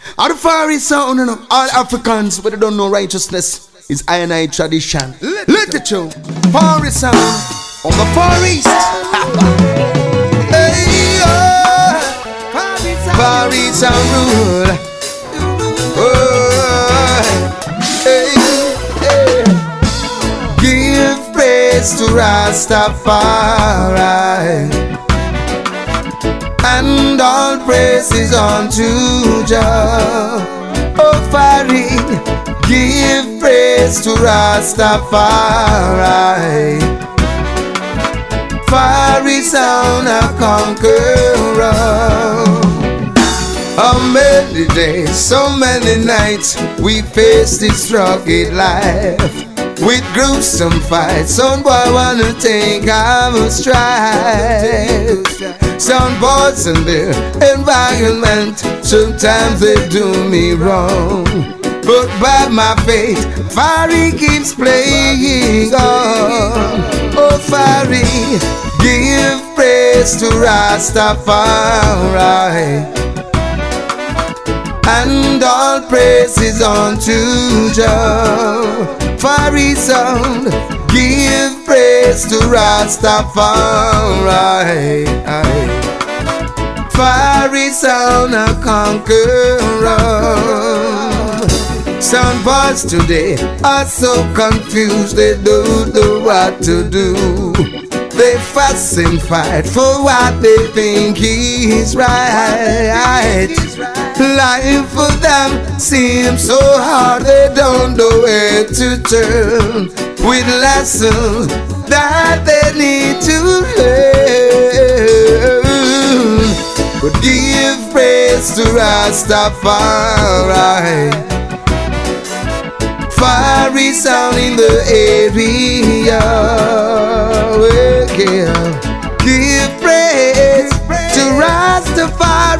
All the Far East sound, you know, all Africans, but they don't know righteousness is I tradition. Let it show. Far East sound on the Far East. Hey, Far East sound rule. Hey, hey. Give praise to Rastafari, and all praises unto Jah. Oh, Fari, give praise to Rastafari. Fari sound a conqueror. How many days, so many nights we face this rugged life, with gruesome fights. Some boy wanna take our stride. Some boys in their environment, sometimes they do me wrong, but by my faith, Fari keeps playing on. Oh, Fari, give praise to Rastafari, and all praises unto Jah. Fari sound, give praise to Rastafari. Fari sound a conqueror. Some boys today are so confused, they don't know what to do. They fuss and fight for what they think is right. Life for them seems so hard, they don't know where to turn, with lessons that they need to learn. But give praise to Rastafari. Fari sound in the area. Give praise to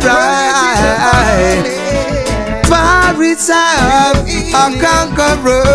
Rastafari. Fari sound a conqueror.